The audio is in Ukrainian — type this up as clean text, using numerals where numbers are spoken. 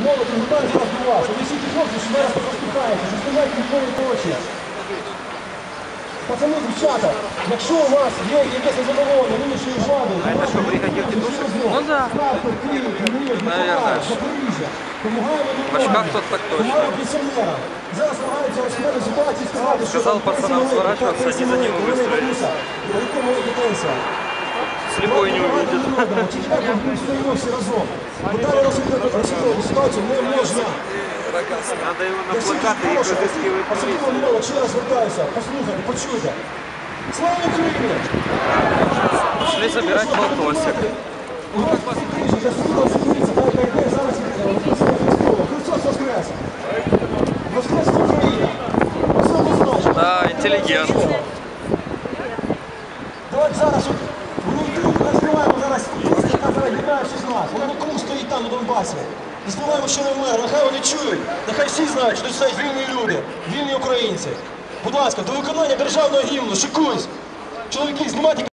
молодь звертаюся зараз до вас. Ви всі ті хлопці, що зараз поступаєте, що стоять ніколи очі. Пацани, дівчата, якщо у вас є якесь незадоволення нинішньої влади, А это что, бригадир Титушев? Ну да. Наверное. В очках тот так точно. Зараз намагаються розповідати ситуацію і сказати, що... Сказал пацанам сворачиваться, они за него выстрелили. Слепой не увидит. Надо его на плакаты и разыскивать полицию. Ще раз звертаюся, послухайте, почуйте. Слава Україні! Шли забирать полтосик. Христос воскрес! Воскрес Україна! Да, интеллигент. Давайте зараз розкриваємо зараз просто, яка зараз єднає всіх нас. Вона нікому стоїть там на Донбасі. Розкриваємо, що не вмер. Нехай вони чують. Нехай всі знають, що тут стоять вільні люди, вільні українці. Будь ласка, до виконання державного гімну, шикуйсь. Чоловіки, знімайте